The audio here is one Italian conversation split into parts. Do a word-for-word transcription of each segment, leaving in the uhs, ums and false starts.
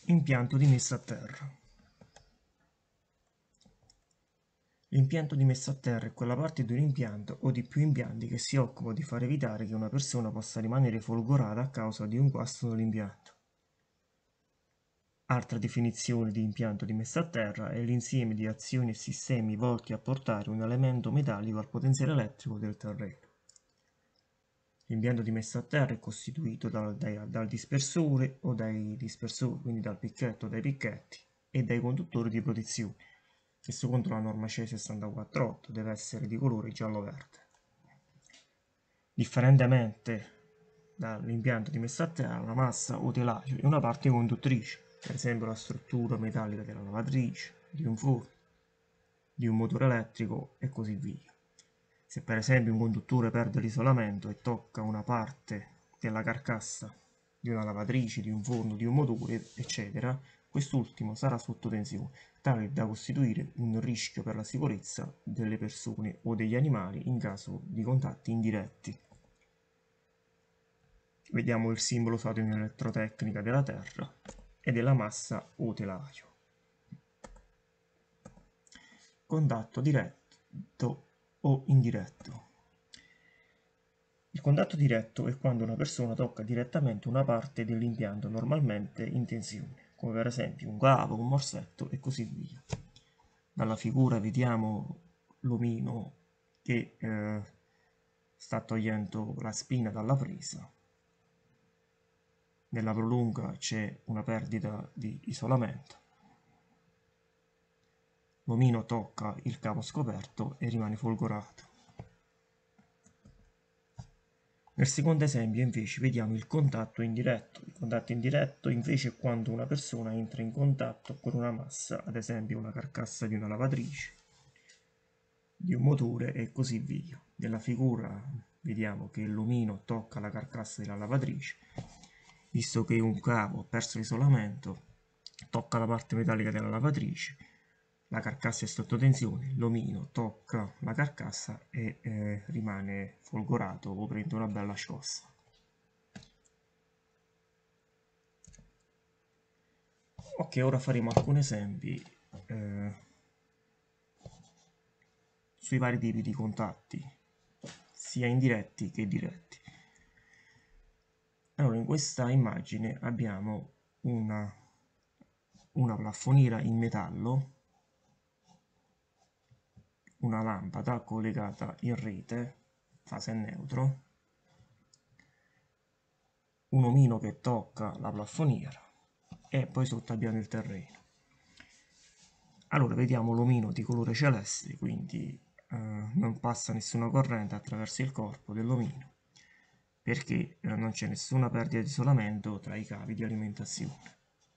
Impianto di messa a terra. L'impianto di messa a terra è quella parte di un impianto o di più impianti che si occupa di far evitare che una persona possa rimanere folgorata a causa di un guasto nell'impianto. Altra definizione di impianto di messa a terra è l'insieme di azioni e sistemi volti a portare un elemento metallico al potenziale elettrico del terreno. L'impianto di messa a terra è costituito dal, dai, dal dispersore o dai dispersori, quindi dal picchetto o dai picchetti, e dai conduttori di protezione, che secondo la norma C E sessantaquattro otto deve essere di colore giallo-verde. Differentemente dall'impianto di messa a terra, la massa o telaio è una parte conduttrice, per esempio la struttura metallica della lavatrice, di un forno, di un motore elettrico e così via. Se per esempio un conduttore perde l'isolamento e tocca una parte della carcassa di una lavatrice, di un forno, di un motore, eccetera, quest'ultimo sarà sotto tensione, tale da costituire un rischio per la sicurezza delle persone o degli animali in caso di contatti indiretti. Vediamo il simbolo usato in elettrotecnica della terra e della massa o telaio. Contatto diretto o indiretto. Il contatto diretto è quando una persona tocca direttamente una parte dell'impianto normalmente in tensione, come per esempio un cavo, un morsetto e così via. Dalla figura vediamo l'omino che eh, sta togliendo la spina dalla presa. Nella prolunga c'è una perdita di isolamento. L'omino tocca il cavo scoperto e rimane folgorato. Nel secondo esempio invece vediamo il contatto indiretto. Il contatto indiretto invece è quando una persona entra in contatto con una massa, ad esempio una carcassa di una lavatrice, di un motore e così via. Nella figura vediamo che l'omino tocca la carcassa della lavatrice, visto che un cavo ha perso l'isolamento, tocca la parte metallica della lavatrice, la carcassa è sotto tensione, l'omino tocca la carcassa e eh, rimane folgorato o prende una bella scossa. Ok, ora faremo alcuni esempi eh, sui vari tipi di contatti, sia indiretti che diretti. Allora, in questa immagine abbiamo una, una plafoniera in metallo, una lampada collegata in rete, fase neutro, un omino che tocca la plafoniera e poi sotto abbiamo il terreno. Allora vediamo l'omino di colore celeste, quindi eh, non passa nessuna corrente attraverso il corpo dell'omino, perché eh, non c'è nessuna perdita di isolamento tra i cavi di alimentazione.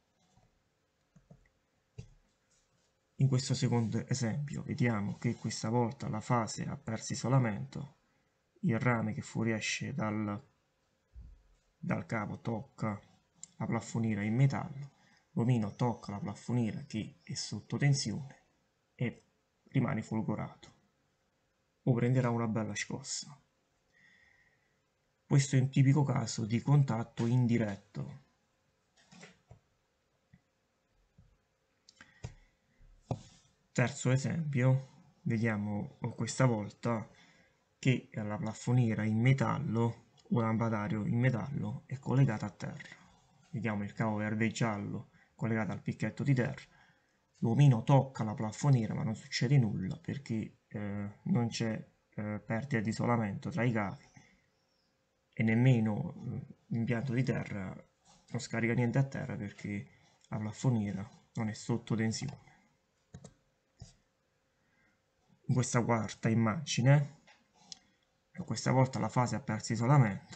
In questo secondo esempio vediamo che questa volta la fase ha perso isolamento, il rame che fuoriesce dal, dal cavo tocca la plafoniera in metallo, l'omino tocca la plafoniera che è sotto tensione e rimane folgorato o prenderà una bella scossa. Questo è un tipico caso di contatto indiretto. Terzo esempio, vediamo questa volta che la plafoniera in metallo o lampadario in metallo è collegata a terra. Vediamo il cavo verde e giallo collegato al picchetto di terra. L'omino tocca la plafoniera ma non succede nulla perché eh, non c'è eh, perdita di isolamento tra i cavi e nemmeno eh, l'impianto di terra non scarica niente a terra perché la plafoniera non è sotto tensione. In questa quarta immagine, questa volta la fase ha perso isolamento,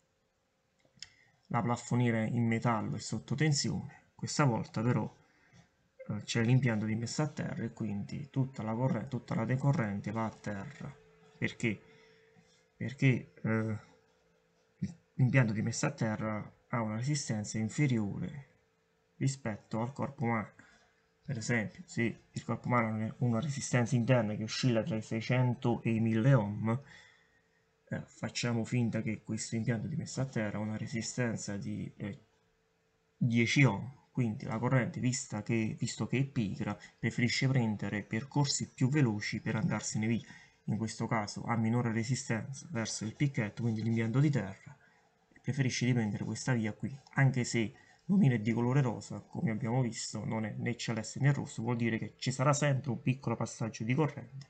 la plafoniera in metallo è sotto tensione, questa volta però eh, c'è l'impianto di messa a terra e quindi tutta la, corrente, tutta la decorrente va a terra. Perché? Perché eh, l'impianto di messa a terra ha una resistenza inferiore rispetto al corpo umano. Per esempio, se il corpo umano ha una resistenza interna che oscilla tra i seicento e i mille ohm, eh, facciamo finta che questo impianto di messa a terra ha una resistenza di eh, dieci ohm, quindi la corrente, vista che, visto che è pigra, preferisce prendere percorsi più veloci per andarsene via. In questo caso ha minore resistenza verso il picchetto, quindi l'impianto di terra, e preferisce di prendere questa via qui, anche se l'omino è di colore rosa, come abbiamo visto, non è né celeste né rosso, vuol dire che ci sarà sempre un piccolo passaggio di corrente,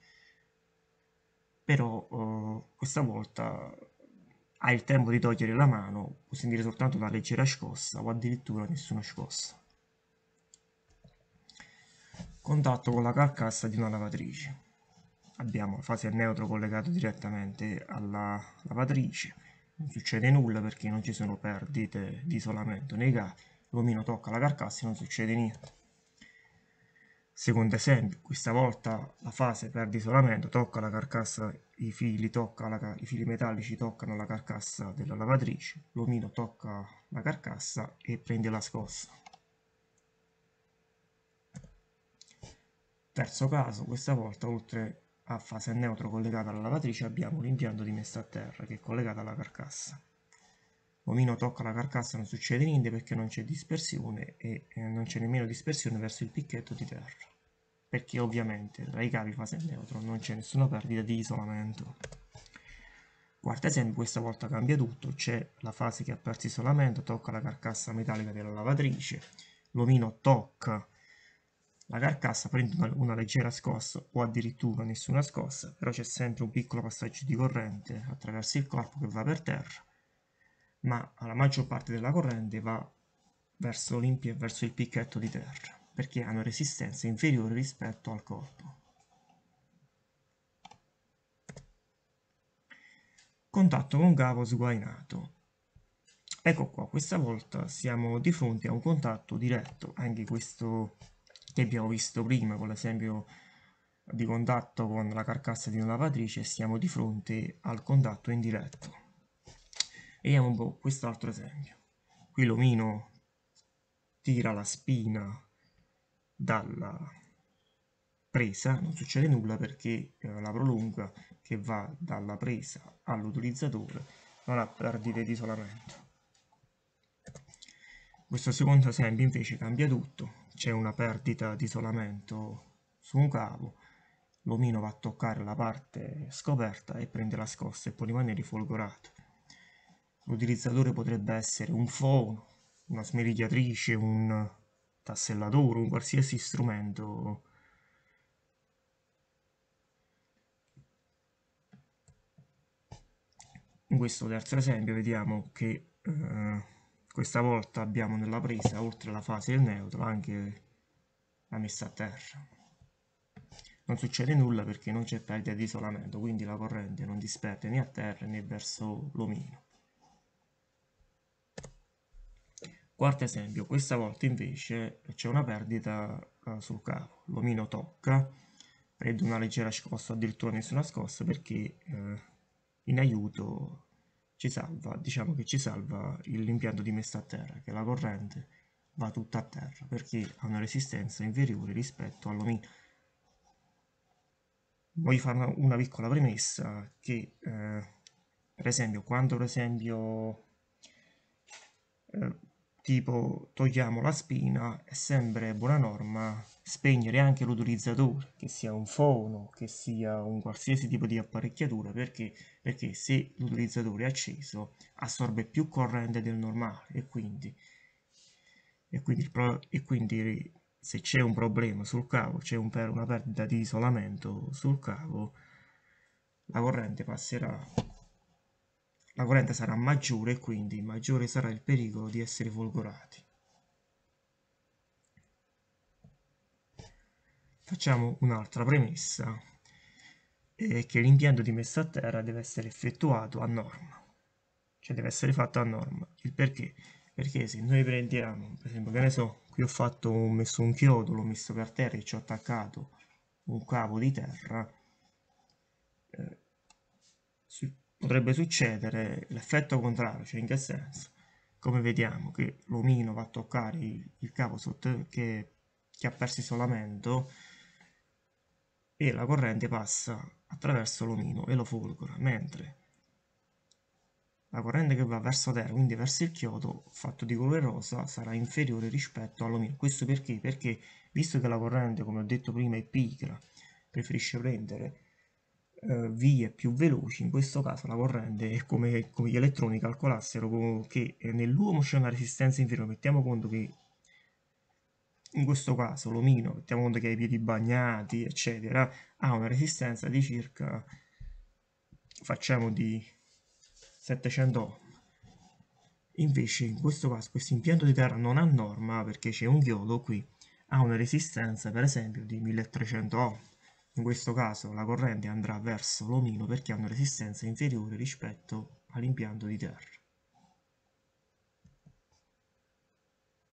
però eh, questa volta ha il tempo di togliere la mano, può sentire soltanto una leggera scossa o addirittura nessuna scossa. Contatto con la carcassa di una lavatrice. Abbiamo la fase a neutro collegato direttamente alla lavatrice, non succede nulla perché non ci sono perdite di isolamento nei cavi, l'omino tocca la carcassa e non succede niente. Secondo esempio, questa volta la fase perde isolamento, tocca la carcassa, i fili, tocca la, i fili metallici toccano la carcassa della lavatrice, l'omino tocca la carcassa e prende la scossa. Terzo caso, questa volta oltre a fase a neutro collegata alla lavatrice abbiamo l'impianto di messa a terra che è collegato alla carcassa. L'omino tocca la carcassa, non succede niente perché non c'è dispersione e eh, non c'è nemmeno dispersione verso il picchetto di terra, perché ovviamente tra i cavi fase a neutro non c'è nessuna perdita di isolamento. Quarto esempio, questa volta cambia tutto, c'è la fase che ha perso isolamento, tocca la carcassa metallica della lavatrice, l'omino tocca la carcassa, prende una, una leggera scossa o addirittura nessuna scossa, però c'è sempre un piccolo passaggio di corrente attraverso il corpo che va per terra, ma la maggior parte della corrente va verso l'Olimpia e verso il picchetto di terra, perché hanno resistenza inferiore rispetto al corpo. Contatto con cavo sguainato. Ecco qua, questa volta siamo di fronte a un contatto diretto, anche questo che abbiamo visto prima con l'esempio di contatto con la carcassa di una lavatrice, siamo di fronte al contatto indiretto. Vediamo un po' quest'altro esempio. Qui l'omino tira la spina dalla presa, non succede nulla perché eh, la prolunga che va dalla presa all'utilizzatore non ha perdite di isolamento. Questo secondo esempio invece cambia tutto, c'è una perdita di isolamento su un cavo, l'omino va a toccare la parte scoperta e prende la scossa e può rimanere folgorato. L'utilizzatore potrebbe essere un fono, una smerigliatrice, un tassellatore, un qualsiasi strumento in questo terzo esempio vediamo che eh, questa volta abbiamo nella presa, oltre alla fase del neutro, anche la messa a terra. Non succede nulla perché non c'è perdita di isolamento, quindi la corrente non disperde né a terra né verso l'omino. Quarto esempio, questa volta invece c'è una perdita uh, sul cavo, l'omino tocca, prende una leggera scossa, addirittura nessuna scossa perché uh, in aiuto ci salva, diciamo che ci salva l'impianto di messa a terra, che la corrente va tutta a terra perché ha una resistenza inferiore rispetto all'omino. Voglio fare una, una piccola premessa che eh, per esempio quando per esempio eh, tipo togliamo la spina è sempre buona norma spegnere anche l'utilizzatore, che sia un fono, che sia un qualsiasi tipo di apparecchiatura, perché, perché se l'utilizzatore è acceso assorbe più corrente del normale e quindi, e quindi, il e quindi se c'è un problema sul cavo, c'è un per una perdita di isolamento sul cavo, la corrente passerà, la corrente sarà maggiore e quindi maggiore sarà il pericolo di essere folgorati. Facciamo un'altra premessa, è che l'impianto di messa a terra deve essere effettuato a norma, cioè deve essere fatto a norma. Il perché? Perché se noi prendiamo, per esempio, che ne so, qui ho fatto, ho messo un chiodo, l'ho messo per terra e ci ho attaccato un cavo di terra, eh, su potrebbe succedere l'effetto contrario, cioè in che senso? Come vediamo che l'omino va a toccare il, il cavo sotto che, che ha perso isolamento e la corrente passa attraverso l'omino e lo folgora, mentre la corrente che va verso terra, quindi verso il chiodo, fatto di colore rosa, sarà inferiore rispetto all'omino. Questo perché? Perché visto che la corrente, come ho detto prima, è pigra, preferisce prendere eh, vie più veloci, in questo caso la corrente è come, come gli elettroni calcolassero che nell'uomo c'è una resistenza inferiore. Mettiamo conto che in questo caso l'omino, mettiamo conto che ha i piedi bagnati, eccetera, ha una resistenza di circa, facciamo di settecento ohm. Invece in questo caso questo impianto di terra non ha norma perché c'è un chiodo qui, ha una resistenza per esempio di milletrecento ohm. In questo caso la corrente andrà verso l'omino perché ha una resistenza inferiore rispetto all'impianto di terra.